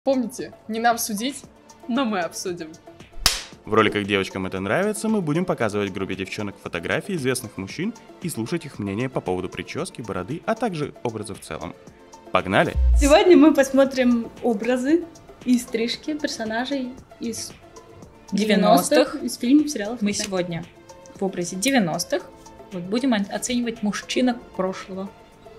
Помните, не нам судить, но мы обсудим. В роликах «Девочкам это нравится» мы будем показывать группе девчонок фотографии известных мужчин и слушать их мнение по поводу прически, бороды, а также образа в целом. Погнали! Сегодня мы посмотрим образы и стрижки персонажей из 90-х, из фильмов, сериалов. Мы сегодня в образе 90-х будем оценивать мужчинок прошлого.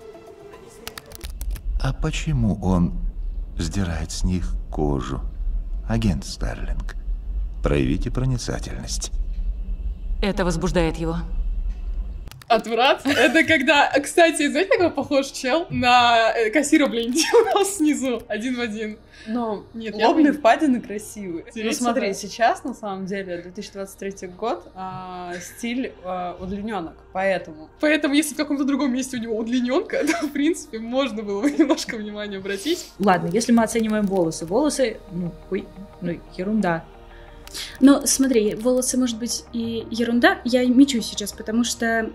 А почему он сдирает с них кожу? Агент Старлинг, проявите проницательность. Это возбуждает его. Отврат. Это когда, кстати, знаете, какой похож чел на кассира, блин, делал снизу, один в один. Но нет, лобные впадины красивые. Интересно, Ну смотри, да. Сейчас, на самом деле, 2023 год, стиль удлиненок, поэтому... Поэтому, если в каком-то другом месте у него удлиненка, то, в принципе, можно было бы немножко внимания обратить. Ладно, если мы оцениваем волосы, ерунда. Но смотри, волосы, может быть, и ерунда. Я мечусь сейчас, потому что...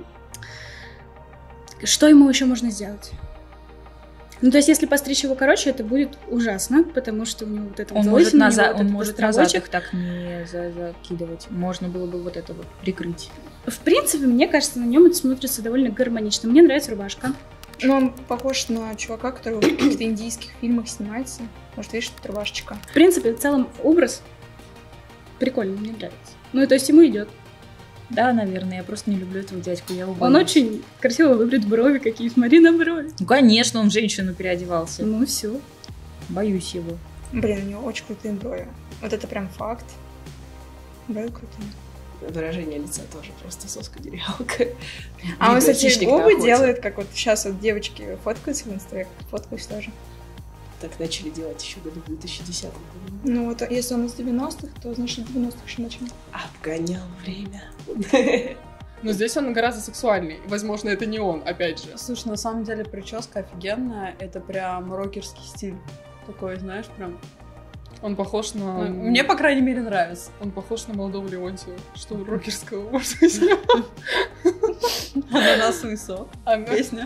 что ему еще можно сделать? Ну, то есть, если постричь его короче, это будет ужасно, потому что у него вот это Он вот может назад их так не закидывать. Можно было бы вот это вот прикрыть. В принципе, мне кажется, на нем это смотрится довольно гармонично. Мне нравится рубашка. Ну, он похож на чувака, который в каких-то индийских фильмах снимается. Может, видишь, тут рубашечка. В принципе, в целом образ прикольный, мне нравится. Ну, то есть, ему идет. Да, наверное, я просто не люблю этого дядьку. Я его Он боюсь. очень красиво выбрит брови, какие смотри на брови. Ну, конечно, он в женщину переодевался. Ну, все. Боюсь его. Блин, у него очень крутые брови. Вот это прям факт. Брови крутые. Выражение лица тоже просто соска-деревянка. А он, Видно, кстати, хищник на губы охоте. делает, как вот сейчас вот девочки фоткаются в инстаграме, фоткаюсь тоже. Так начали делать еще году в 2010-м. Ну вот, если он из 90-х, то значит 90-х еще начали. Обгонял время. Но здесь он гораздо сексуальней. Возможно, это не он, опять же. Слушай, на самом деле прическа офигенная. Это прям рокерский стиль. Такой, знаешь, прям... Он похож на... Мне, по крайней мере, нравится. Он похож на молодого Леонтия. Что у рокерского может быть? Ананас и сок. Она- Песня.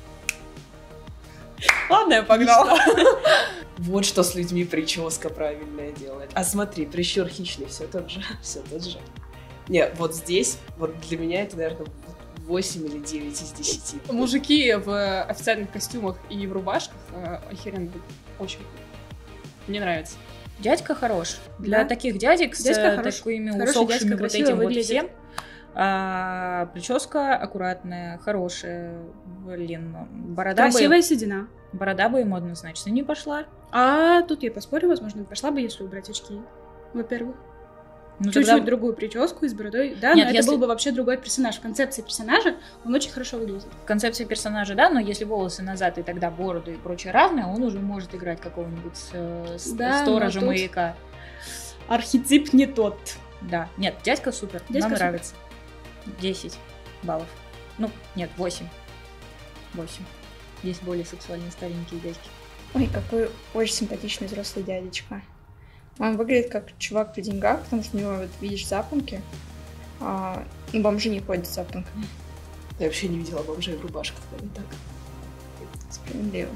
Ладно, я погнала. Вот что с людьми прическа правильная делает. А смотри, прищур хищный, все тот же. Все тот же. Не, вот здесь, вот для меня это, наверное, 8 или 9 из 10. Мужики в официальных костюмах и в рубашках охеренно будут. Очень круто. Мне нравится. Дядька хорош. Для Да. таких дядек с Дядька хорош. такими Хороший усохшими дядька, вот красиво этим вот выглядит. всем. Прическа аккуратная, хорошая. Блин, борода Красивая седина. Борода бы ему однозначно не пошла. А тут я поспорю, возможно, пошла бы, если убрать очки. Во-первых. Ну, Чуть-чуть тогда- другую прическу и с бородой. Да, Нет, но это если- был бы вообще другой персонаж. В концепции персонажа он очень хорошо выглядит. В концепции персонажа, да, но если волосы назад и тогда бороду и прочее равное, он уже может играть какого-нибудь Да, сторожа но тут- маяка. Архетип не тот. Да, нет, дядька супер, Дядька нам супер. нравится. 10 баллов. Ну, нет, 8. 8. Есть более сексуальные старенькие дядьки. Ой, какой очень симпатичный взрослый дядечка. Он выглядит как чувак при деньгах, потому что у него, вот, видишь, запонки. Ну, бомжи не ходят с запонками. Я вообще не видела бомжей в рубашках, да, не так. Справедливо.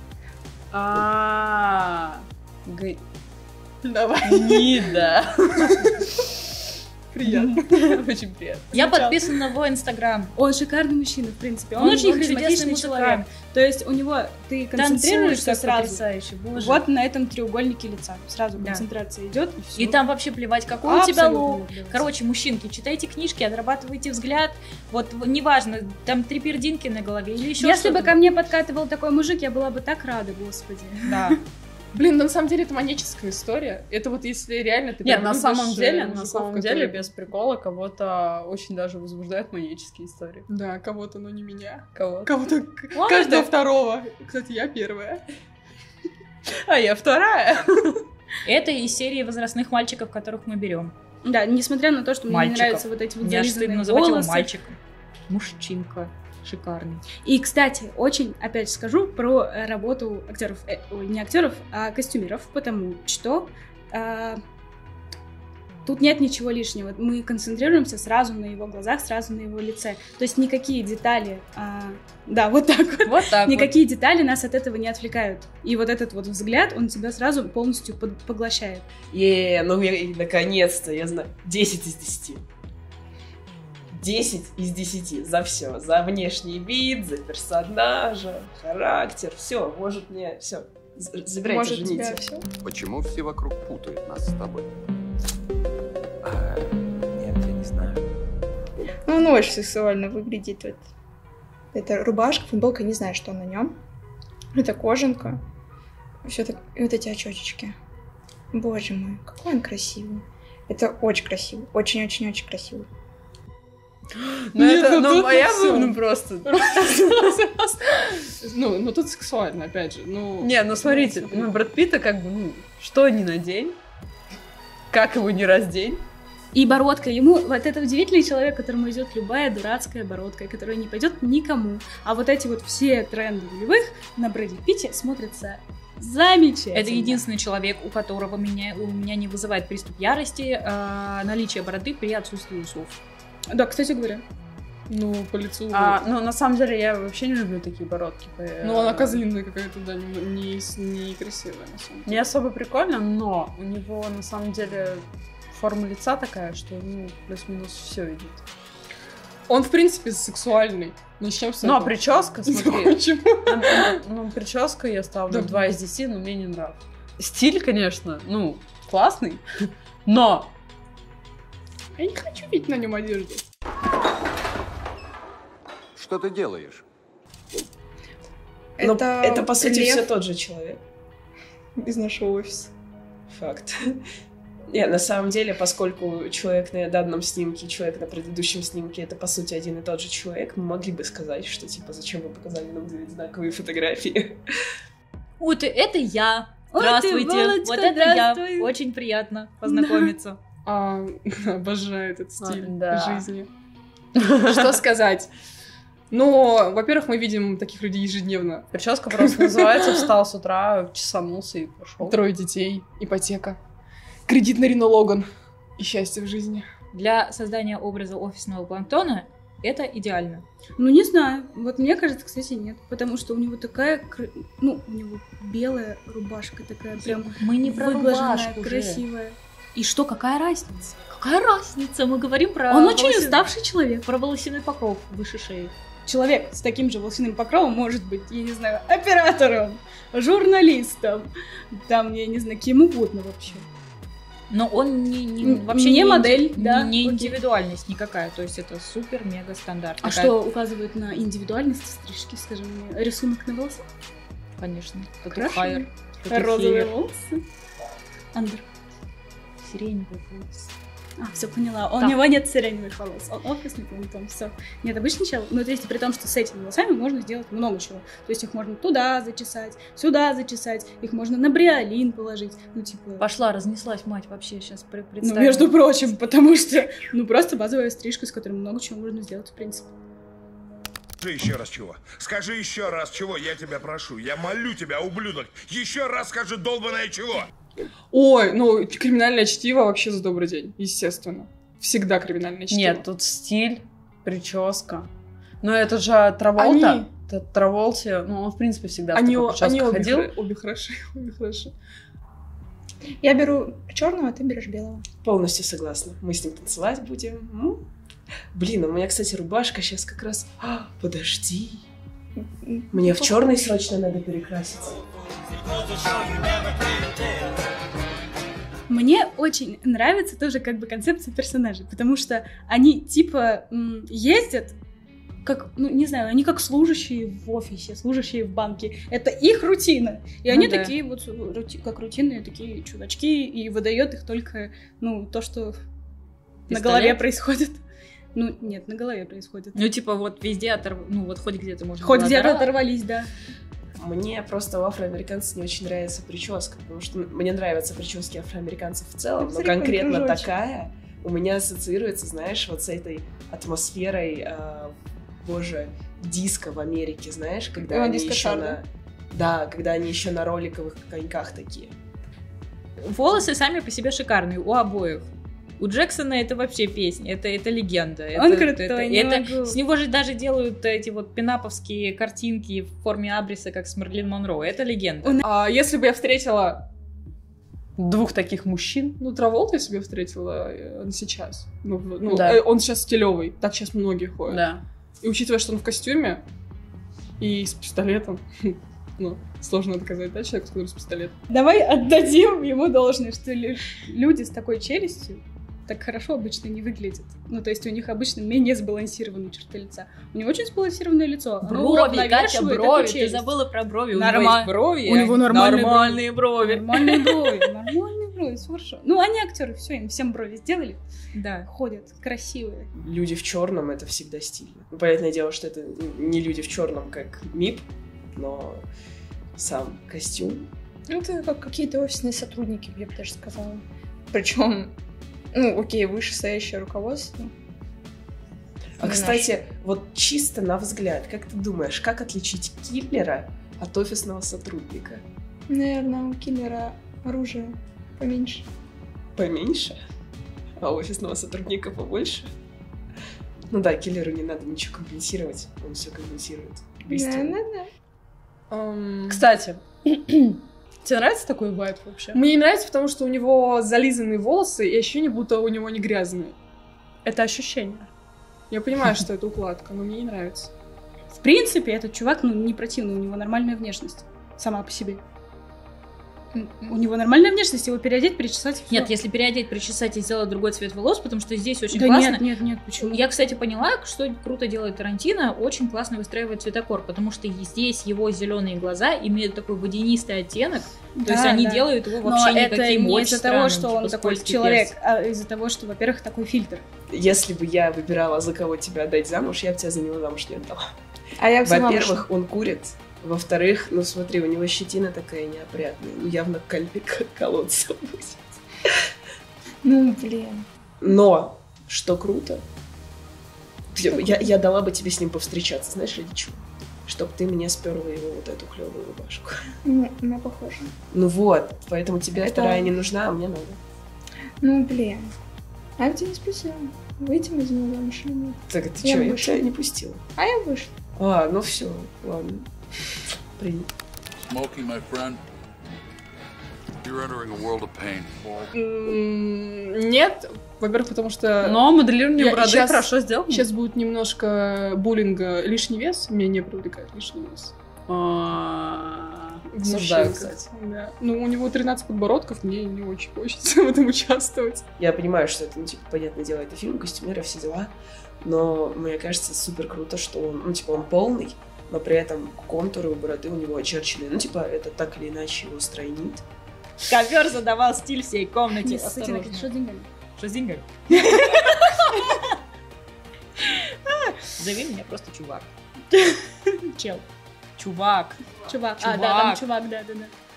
Давай. Нида. Приятно. Очень приятно. Я подписана на его инстаграм. Он шикарный мужчина, в принципе. Он Он очень чудесный харизматичный музыкант. человек. То есть у него ты концентрируешься Танцует сразу. потрясающе, боже. Вот на этом треугольнике лица. Сразу Да. концентрация идет и все. И там вообще плевать, какой у тебя Абсолютно лук. не плевать. Короче, мужчинки, читайте книжки, отрабатывайте взгляд. Вот неважно, там 3 пердинки на голове или еще Если бы что-то. ко мне подкатывал такой мужик, я была бы так рада, господи. Да. Блин, на самом деле это маньяческая история. Это вот если реально ты Нет, прям на любишь, самом деле, мужиков, деле, которые- без прикола, кого-то очень даже возбуждают маньяческие истории. Да, кого-то, но не меня. Кого? Кого-то, каждого второго. Кстати, я первая. А я вторая. Это из серии возрастных мальчиков, которых мы берем. Да, несмотря на то, что мне не Мальчиков. нравятся вот эти вот Мне аж стыдно зализанные называть его волосы. мальчиком. Мужчинка. Шикарный. И, кстати, очень, опять скажу про работу актеров, не актеров, а костюмеров, потому что то Тут нет ничего лишнего. Мы концентрируемся сразу на его глазах, сразу на его лице. То есть никакие детали... да, вот так вот. Вот так никакие детали нас от этого не отвлекают. И вот этот вот взгляд, он тебя сразу полностью поглощает. Ну и наконец-то, я знаю, 10 из 10. 10 из 10 за все. За внешний вид, за персонажа, характер. Все, может мне... Все, забирайте, жените. Все. Почему все вокруг путают нас с тобой? Нет, я не знаю. Ну, он очень сексуально выглядит. Вот. Это рубашка, футболка, не знаю, что на нем. Это кожанка. Все так... И вот эти очечки. Боже мой, какой он красивый. Это очень красиво. Очень-очень-очень красиво. Ну, это, моя всё. ну просто. Ну, тут сексуально, опять же. Не, ну смотрите, Брэд Питта как бы, что ни на день, как его не раздень. И бородка. Ему вот это удивительный человек, которому идет любая дурацкая бородка, которая не пойдет никому. А вот эти вот все тренды нулевых на Брэде Питте смотрятся замечательно. Это единственный человек, у которого у меня не вызывает приступ ярости наличие бороды при отсутствии усов. Да, кстати говоря. Ну, по лицу... Ну, на самом деле, я вообще не люблю такие бородки. Ну, она козлиная какая-то, да, не красивая, на самом деле. Не особо прикольно, но у него, на самом деле, форма лица такая, что, плюс-минус все видит. Он, в принципе, сексуальный. Начнем с Ну, а этого. прическа, смотри. Почему? Прическа я ставлю 2 из 10, но мне не нравится. Стиль, конечно, классный, но... Я не хочу видеть на нем одежду. Что ты делаешь? Это, по сути, лев все тот же человек. из нашего офиса. Факт. Нет, на самом деле, поскольку человек на данном снимке и человек на предыдущем снимке это, по сути, один и тот же человек, мы могли бы сказать, что, типа, зачем вы показали нам 2 одинаковые фотографии? Вот это я. Ой, Здравствуйте. ты, Володька, Вот это я. здравствуй. Очень приятно познакомиться. Обожаю этот стиль да. жизни. Что сказать? Ну, во-первых, мы видим таких людей ежедневно. Прическа просто называется «Встал с утра, чесанулся и пошел». 3 детей, ипотека, кредит на Рено Логан и счастье в жизни. Для создания образа офисного планктона это идеально. Ну, не знаю. Вот мне кажется, кстати, нет. Потому что у него такая... у него белая рубашка такая прям Мы не про выглаженная, рубашку же. красивая. И что, какая разница? Какая разница? Мы говорим про... Он очень уставший человек. Про волосяной покров выше шеи. Человек с таким же волосяным покровом может быть, я не знаю, оператором, журналистом, там, я не знаю, кем угодно вообще. Но он вообще не модель, да, не окей. индивидуальность никакая, то есть это супер-мега стандарт. А что указывает на индивидуальность стрижки, скажи мне? Рисунок на волосах? Конечно. Крашеный. Тату-хайр. Розовые волосы? Андер. Сиреневые волосы. Все поняла. У Да. него нет сиреневых волос. Он офисный планктон, все. Нет, обычный чел. Но то есть при том, что с этими волосами можно сделать много чего. То есть их можно туда зачесать, сюда зачесать, их можно на бриолин положить. Ну, типа... Пошла, разнеслась мать вообще сейчас Ну, представь. между прочим, потому что, просто базовая стрижка, с которой много чего можно сделать, в принципе. Скажи еще раз чего. Скажи еще раз чего, я тебя прошу. Я молю тебя, ублюдок. Еще раз скажи долбаное чего. Ой, криминальное чтиво вообще за добрый день, естественно. Всегда криминальное чтиво. Нет, тут стиль, прическа. Но это же Траволта. Траволте, он, в принципе, всегда в такой прическе ходил. Обе хороши. Я беру черного, а ты берешь белого. Полностью согласна. Мы с ним танцевать будем. Блин, у меня, кстати, рубашка сейчас как раз... подожди. Мне в черный срочно надо перекраситься. Мне очень нравится тоже как бы концепция персонажей, потому что они типа ездят как, не знаю, они как служащие в офисе, служащие в банке. Это их рутина. И они такие вот, как рутинные такие чувачки, и выдает их только, то, что на голове происходит. Нет, на голове происходит. Типа вот везде хоть где-то можно. Хоть где-то оторвались, да. Мне просто у афроамериканцев не очень нравится прическа, потому что мне нравятся прически афроамериканцев в целом, но конкретно такая у меня ассоциируется, знаешь, вот с этой атмосферой, диско в Америке, знаешь, когда они еще когда они еще на роликовых коньках такие. Волосы сами по себе шикарные, у обоих. У Джексона это вообще песня, это легенда. Он крутой, не могу. С него же даже делают эти вот пинаповские картинки в форме абриса, как с Мерлин Монро. Это легенда. Если бы я встретила двух таких мужчин, Траволта я себе встретила сейчас. Да. Он сейчас стилевый, так сейчас многие ходят. Да. И учитывая, что он в костюме и с пистолетом, сложно доказать, да, человек, который с пистолетом. Давай отдадим ему должное, что люди с такой челюстью так хорошо обычно не выглядят. То есть у них обычно менее сбалансированные черты лица. У него очень сбалансированное лицо. Брови, Катя, брови. Ты забыла про брови. У него есть брови. У него нормальные брови. Нормальные брови, все хорошо. Они актеры, все, им всем брови сделали. Да. Ходят красивые. Люди в черном это всегда стильно. Понятное дело, что это не люди в черном, как МИП, но сам костюм. Это как какие-то офисные сотрудники, я бы даже сказала. Причем, вышестоящее руководство. Кстати, вот чисто на взгляд, как ты думаешь, как отличить киллера от офисного сотрудника? Наверное, у киллера оружие поменьше. Поменьше? А у офисного сотрудника побольше? Да, киллеру не надо ничего компенсировать, он все компенсирует. Кстати, тебе нравится такой вайб вообще? Мне не нравится, потому что у него зализанные волосы и ощущение, будто у него не грязные. Это ощущение. Я понимаю, что это укладка, но мне не нравится. В принципе, этот чувак, не противный, у него нормальная внешность. Сама по себе. У него нормальная внешность, его переодеть, причесать. Нет, если переодеть, причесать и сделать другой цвет волос, потому что здесь очень классно. Нет, почему? Я, кстати, поняла, что круто делает Тарантино, очень классно выстраивает цветокор, потому что здесь его зеленые глаза имеют такой водянистый оттенок, то есть они делают его вообще никаким не очень из-за того, странным, что он такой человек, а из-за того, что, во-первых, такой фильтр. Если бы я выбирала, за кого тебя отдать замуж, я бы тебя за него замуж не отдала. Во-первых, он курит. Во-вторых, смотри, у него щетина такая неопрятная. Явно кальпик колодца будет. Блин. Но, что круто, я дала бы тебе с ним повстречаться, знаешь, ради чего? Чтоб ты мне сперла его вот эту клевую рубашку. Она похожа. Поэтому тебе вторая не нужна, а мне надо. Блин. А я тебя не спросила, выйти мы за него замуж или нет? Так ты что, я тебя не пустила. А я вышла. Все, ладно. Принято. Smokey, my friend, you're entering a world of pain. Нет, во-первых, потому что... Но моделирование бороды хорошо сделано. Сейчас будет немножко буллинга. Лишний вес меня не привлекает, лишний вес. Осуждаю, кстати. Да. У него 13 подбородков, мне не очень хочется в этом участвовать. Я понимаю, что это, понятное дело, это фильм, костюмеры, все дела, но мне кажется супер круто, что он, он полный, но при этом контуры у бороды у него очерчены. Это так или иначе его стройнит. Ковер задавал стиль всей комнате. Что с деньгами? Что с деньгами? Зови меня просто чувак. Чел. Чувак. Там чувак, да.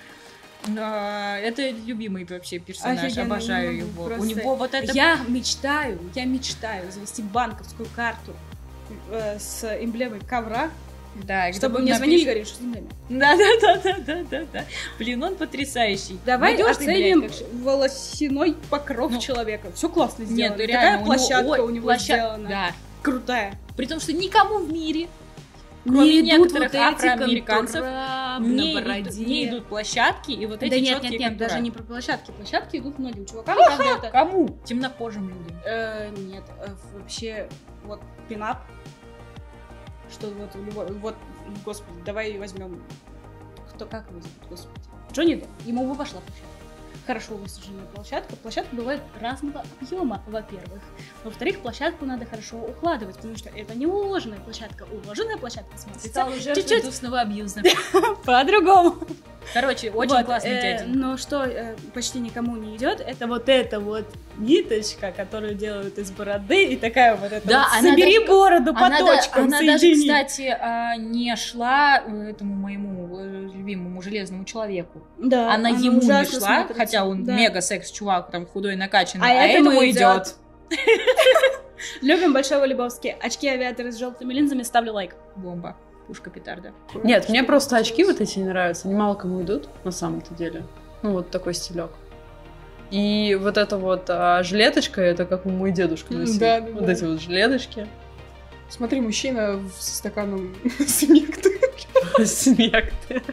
Это любимый вообще персонаж, обожаю его. Просто... У него вот это... Я мечтаю завести банковскую карту с эмблемой ковра, чтобы мне звонили и говорили, что с деньгами. Да. Блин, он потрясающий. Давай оценим волосяной покров человека. Все классно сделано. Нет, реально, такая площадка у него сделана. Да. Крутая. При том, что никому в мире, кроме некоторых афроамериканцев, не идут площадки, и вот эти четкие нет, даже не про площадки. Площадки идут многим чувакам. Кому? Темнокожим людям. Нет, вообще, пинап. Что господи, давай возьмем. Как его зовут, господи? Джонни Депп. Ему бы пошла площадка. Хорошо высаженная площадка. Площадка бывает разного объема, во-первых. Во-вторых, площадку надо хорошо укладывать, потому что это не уложенная площадка. Уложенная площадка смотрится чуть-чуть вкусного абьюза. По-другому. Короче, очень классный дядя. Но что почти никому не идет, это вот эта вот ниточка, которую делают из бороды, и такая вот эта собери бороду по точкам, она даже, кстати, не шла этому моему любимому железному человеку. Да, она ему не шла, хотя он мега секс-чувак, там худой, накачанный, а этому идет. Любим Большого Лебовски. Очки авиаторы с желтыми линзами, ставлю лайк. Бомба. Пушка петарда. Нет, мне просто очки вот эти не нравятся. Они мало кому идут, на самом-то деле. Вот такой стилек. И вот эта вот жилеточка, это как мой дедушка носил. Да. Вот эти вот жилеточки. Смотри, мужчина со стаканом смекты. Смекты.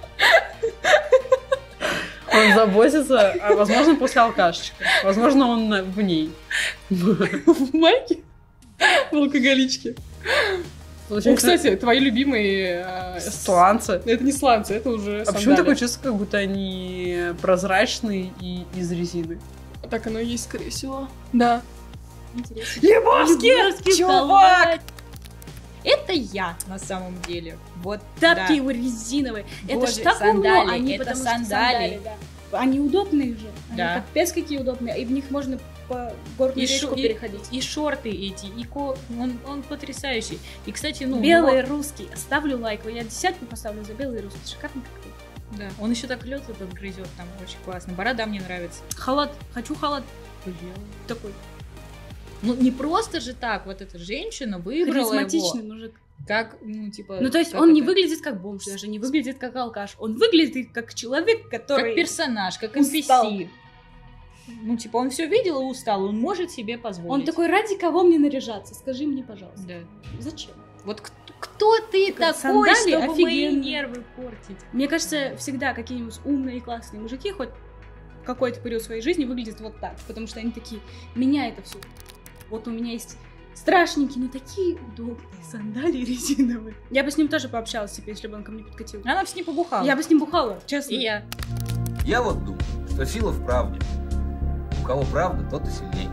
Он заботится, возможно, после алкашечки. Возможно, он в ней. В майке? В алкоголичке. Кстати, твои любимые сланцы. Это не сланцы, это уже А почему такое чувство, как будто они прозрачные и из резины? Так оно и есть, скорее всего. Да. Интересно. Лебовский, чувак! Это я на самом деле. Вот тапки его резиновые. Это ж так умно, они потому что сандали. Они удобные же. Они капец какие удобные. И в них можно по горную речку переходить. И шорты эти, он потрясающий. И, кстати, белый русский. Ставлю лайк. Я 10 поставлю за белый русский. Шикарный какой. Да. Он еще так лед этот грызет, там очень классно. Борода мне нравится. Халат. Хочу халат. Такой. Ну, не просто же так, вот эта женщина выбрала харизматичный его. Мужик. Как, типа... Ну, то есть он не выглядит как бомж, даже не выглядит как алкаш. Он выглядит как человек, который... Как персонаж, как NPC. Ну, типа, он все видел и устал, он может себе позволить. Он такой, ради кого мне наряжаться? Скажи мне, пожалуйста. Да. Зачем? Вот кто ты такой, сандали чтобы офигенные. мои нервы портить? Мне кажется, всегда какие-нибудь умные и классные мужики хоть какой-то период своей жизни выглядят вот так, потому что они такие, меня это все... Вот у меня есть страшненькие, но такие удобные сандали резиновые. Я бы с ним тоже пообщалась, типа, если бы он ко мне подкатил. Она бы с ним побухала. Я бы с ним бухала, честно. И я. Я вот думаю, что сила в правде. У кого правда, тот и сильнее.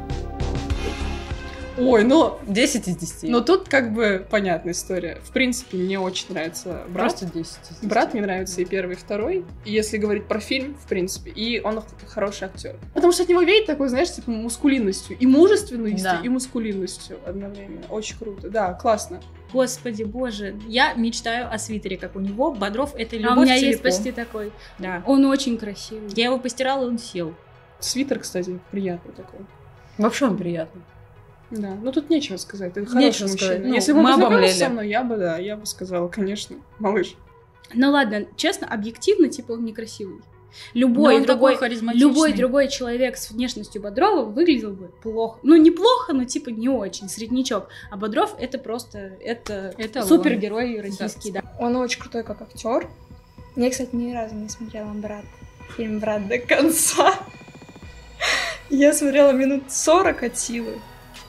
Ой, ну... 10 из 10. Но тут как бы понятная история. В принципе, мне очень нравится брат. Просто 10 из 10. Брат мне нравится и первый, и второй. И если говорить про фильм, в принципе, и он хороший актер. Потому что от него веет такой, знаешь, типа мускулинностью. И мужественностью, да. И мускулинностью одновременно. Очень круто. Да, классно. Господи, боже. Я мечтаю о свитере, как у него. Бодров — это любовь у меня целиком. Есть почти такой. Да. Он очень красивый. Я его постирала, и он сел. Свитер, кстати, приятный такой. Вообще он приятный. Да, ну тут нечего сказать, это хороший мужчина. Ну, если бы он познакомился со мной, я бы сказала, конечно, малыш. Ну ладно, честно, объективно, типа, он некрасивый. Любой другой человек с внешностью Бодрова выглядел бы плохо. Ну, неплохо, но типа не очень, среднячок. А Бодров — это просто, это супергерой российский, да. Он очень крутой как актер. Я, кстати, ни разу не смотрела фильм «Брат» до конца. Я смотрела минут 40 от силы.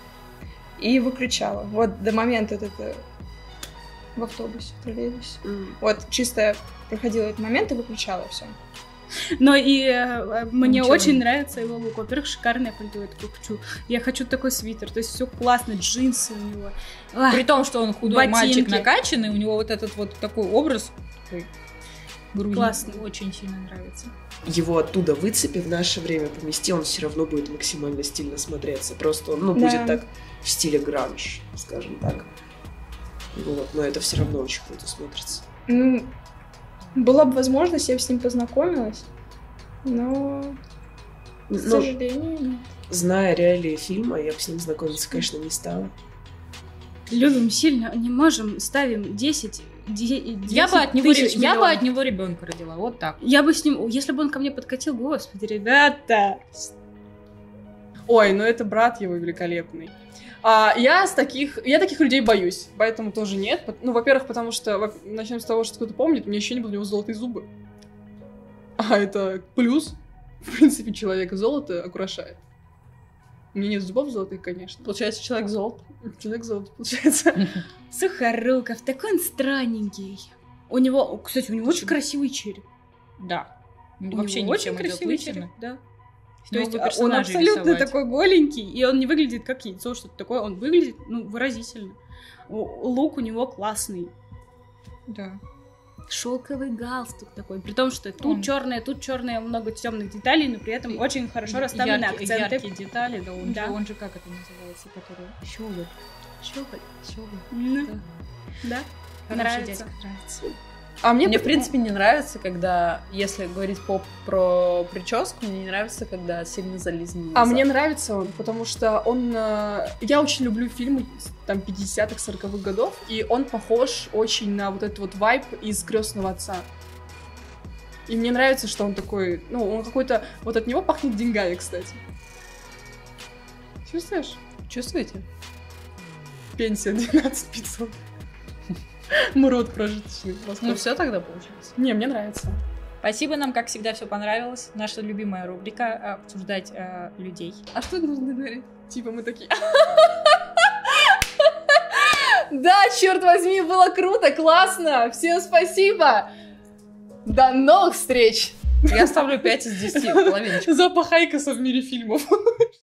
И выключала. Вот до момента это в автобусе, в троллейбусе. Вот чисто проходила этот момент и выключала все. Но и мне очень нравится его лук. Во-первых, шикарное пальто. Я хочу такой свитер. То есть все классно, джинсы у него. При том, что он худой мальчик накачанный, у него вот этот вот такой образ классный. Очень сильно нравится. Его оттуда выцепи, в наше время помести, он все равно будет максимально стильно смотреться. Просто он, будет так в стиле гранж, скажем так. Вот, но это все равно очень круто смотрится. Ну, была бы возможность, я бы с ним познакомилась, но, к сожалению, нет. Зная реалии фильма, я бы с ним знакомиться, конечно, не стала. Любим сильно, не можем, ставим 10. Я бы от него ребенка родила, вот так. Я бы с ним, если бы он ко мне подкатил, господи, ребята. Ой, ну это брат его великолепный. Я таких людей боюсь, поэтому тоже нет. Ну, во-первых, потому что, начнем с того, что кто-то помнит, у меня еще не было у него золотые зубы. А это плюс. В принципе, человека золото украшает. У меня нет зубов золотых, конечно. Получается, человек золото. Человек золото, получается. Сухоруков, такой он странненький. У него, кстати, очень красивый череп. Да. Вообще ничем это отличено. Да. То есть он абсолютно такой голенький, и он не выглядит как яйцо, что-то такое. Он выглядит, выразительно. Лук у него классный. Да. Шелковый галстук такой. При том, что тут черное, много темных деталей, но при этом очень хорошо расставлены акценты. Яркие детали, да, он же как это называется, который щеголь. Да. Нравится. А мне, в принципе, не нравится, когда, если говорить про прическу, мне не нравится, когда сильно зализан. А мне нравится он, потому что он... Я очень люблю фильмы там 50-х, 40-х годов, и он похож очень на вот этот вот вайб из «Крестного отца». И мне нравится, что он такой, ну, он какой-то, вот от него пахнет деньгами, кстати. Чувствуешь? Чувствуете? Пенсия 12 500. Мурод прожиточный. Ну все тогда получается. Не, мне нравится. Спасибо, нам, как всегда, все понравилось. Наша любимая рубрика обсуждать людей. А что нужно говорить? Типа мы такие... Да, черт возьми, было круто, классно. Всем спасибо. До новых встреч. Я ставлю 5 из 10, половиночку. Запах Айкоса в мире фильмов.